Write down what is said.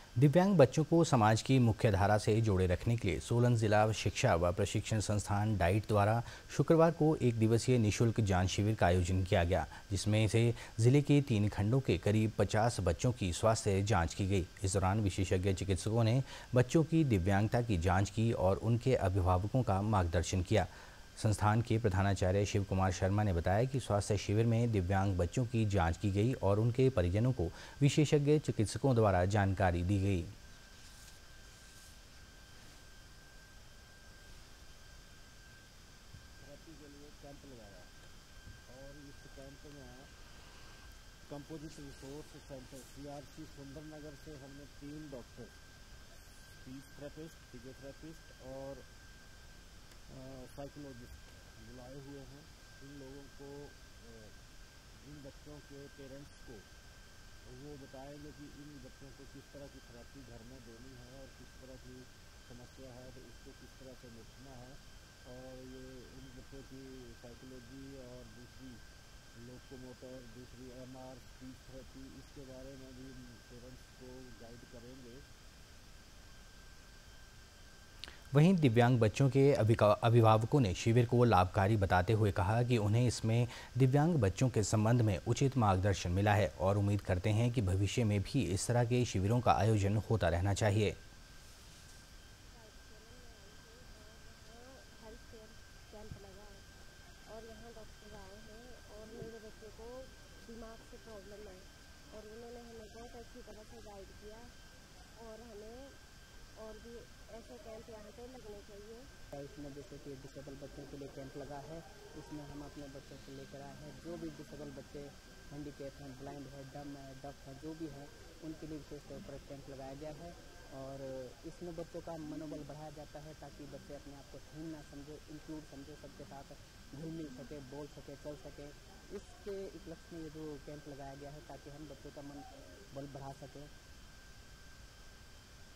दिव्यांग बच्चों को समाज की मुख्य धारा से जोड़े रखने के लिए सोलन जिला शिक्षा व प्रशिक्षण संस्थान डाइट द्वारा शुक्रवार को एक दिवसीय निशुल्क जांच शिविर का आयोजन किया गया, जिसमें से जिले के 3 खंडों के करीब 50 बच्चों की स्वास्थ्य जांच की गई। इस दौरान विशेषज्ञ चिकित्सकों ने बच्चों की दिव्यांगता की जाँच की और उनके अभिभावकों का मार्गदर्शन किया। संस्थान के प्रधानाचार्य शिव कुमार शर्मा ने बताया कि स्वास्थ्य शिविर में दिव्यांग बच्चों की जांच की गई और उनके परिजनों को विशेषज्ञ चिकित्सकों द्वारा जानकारी दी गई। थेरेपी के लिए कैंप लगाया और इस कैंप में composite resource centre CRC Sundarnagar से हमने 3 डॉक्टर, स्पीच थेरेपिस्ट, फिजियोथेरेपिस्ट और साइकोलॉजिस्ट बुलाए हुए हैं। इन लोगों को इन बच्चों के पेरेंट्स को वो बताएंगे कि इन बच्चों को किस तरह की थेरेपी घर में देनी है और किस तरह की समस्या है तो उसको किस तरह से निपटना है। और ये इन बच्चों की साइकोलॉजी और दूसरी लोकोमोटर, दूसरी MR, स्पीच थेरेपी, इसके बारे में भी पेरेंट्स को गाइड करेंगे। वहीं दिव्यांग बच्चों के अभिभावकों ने शिविर को लाभकारी बताते हुए कहा कि उन्हें इसमें दिव्यांग बच्चों के संबंध में उचित मार्गदर्शन मिला है और उम्मीद करते हैं कि भविष्य में भी इस तरह के शिविरों का आयोजन होता रहना चाहिए। कैंप लगा है और यहाँ डॉक्टर आए हैं और मेरे बच्चे को दिमाग से प्रॉब्लम है और उन्होंने हमें बहुत अच्छी तरह से गाइड किया और हमें और भी ऐसे कैंप यहाँ पे लगने चाहिए। इसमें जैसे कि डिसेबल बच्चों के लिए कैंप लगा है, इसमें हम अपने बच्चों को लेकर आए हैं। जो भी डिसेबल बच्चे हैंडीकैप हैं, ब्लाइंड है, डम है, डफ है, जो भी है उनके लिए विशेष तौर पर कैंप लगाया गया है और इसमें बच्चों का मनोबल बढ़ाया जाता है ताकि बच्चे अपने आप को हीन ना समझे, इंक्लूड समझे, सबके साथ घुल मिल सके, बोल सके, चल सके। इसके उपलक्ष्य में ये जो कैंप लगाया गया है ताकि हम बच्चों का मन बल बढ़ा सकें।